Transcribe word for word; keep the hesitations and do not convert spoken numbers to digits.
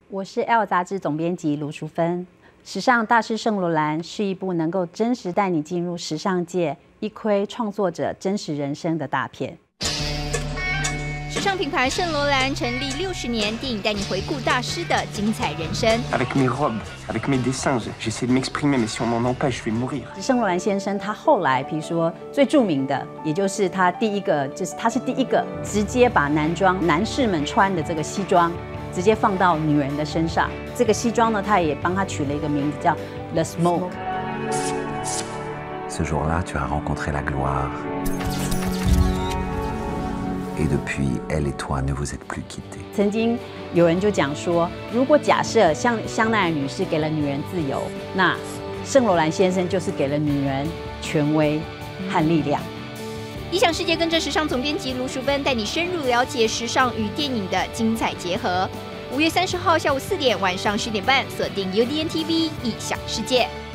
我是 Elle 杂志总编辑卢淑芬。时尚大师圣罗兰是一部能够真实带你进入时尚界、一窥创作者真实人生的大片。 时尚品牌圣罗兰成立六十年，电影带你回顾大师的精彩人生。 Avec mes robes, avec mes dessins, j'essaie de m'exprimer, mais si on m'en empêche, je vais mourir. 圣罗兰先生他后来，比如说最著名的，也就是他第一个，就是他是第一个直接把男装男士们穿的这个西装，直接放到女人的身上。这个西装呢，他也帮他取了一个名字叫 The Smoke。 Ce jour-là, tu as rencontré la gloire. Et depuis, elle et toi ne vous êtes plus quittés. 曾经有人就讲说，如果假设像香奈儿女士给了女人自由，那圣罗兰先生就是给了女人权威和力量。 理想世界跟着时尚总编辑卢淑芬带你深入了解时尚与电影的精彩结合。五月三十号下午四点，晚上十点半，锁定 U D N T V 异想世界。